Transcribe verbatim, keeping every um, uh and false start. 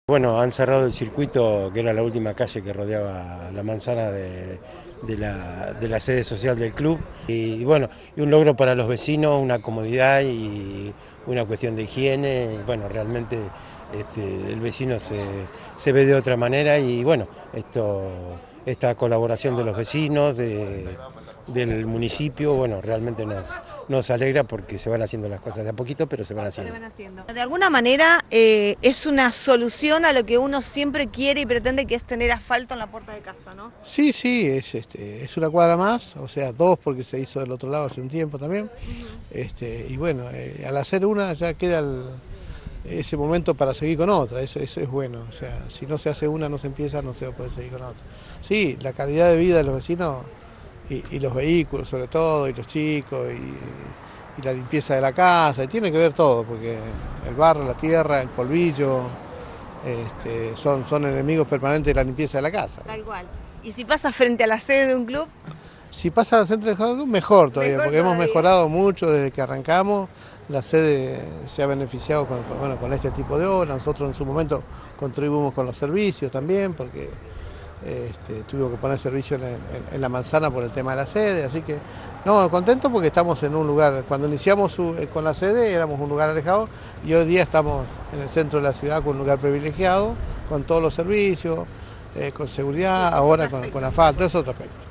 Bueno, han cerrado el circuito, que era la última calle que rodeaba la manzana de, de, la, de la sede social del club. Y, y bueno, y un logro para los vecinos, una comodidad y una cuestión de higiene. Y bueno, realmente este, el vecino se, se ve de otra manera y bueno, esto, esta colaboración de los vecinos, de, del municipio, bueno, realmente nos, nos alegra porque se van haciendo las cosas de a poquito, pero se van haciendo. Se van haciendo. De alguna manera eh, es una solución a lo que uno siempre quiere y pretende, que es tener asfalto en la puerta de casa, ¿no? Sí, sí, es, este, es una cuadra más, o sea, dos porque se hizo del otro lado hace un tiempo también. Uh-huh. este, y bueno, eh, al hacer una ya queda el, ese momento para seguir con otra, eso, eso es bueno. O sea, si no se hace una, no se empieza, no se va a poder seguir con otra. Sí, la calidad de vida de los vecinos y, y los vehículos sobre todo, y los chicos, y, y la limpieza de la casa, y tiene que ver todo, porque el barro, la tierra, el polvillo, este, son, son enemigos permanentes de la limpieza de la casa. Tal cual. ¿Y si pasa frente a la sede de un club? Si pasa al centro de club, mejor todavía, mejor porque todavía. hemos mejorado mucho desde que arrancamos. La sede se ha beneficiado con, bueno, con este tipo de obras. Nosotros en su momento contribuimos con los servicios también, porque este, tuvimos que poner servicio en, en, en la manzana por el tema de la sede. Así que, no, contento porque estamos en un lugar, cuando iniciamos su, con la sede éramos un lugar alejado y hoy día estamos en el centro de la ciudad con un lugar privilegiado, con todos los servicios, eh, con seguridad, ahora con, con asfalto, es otro aspecto.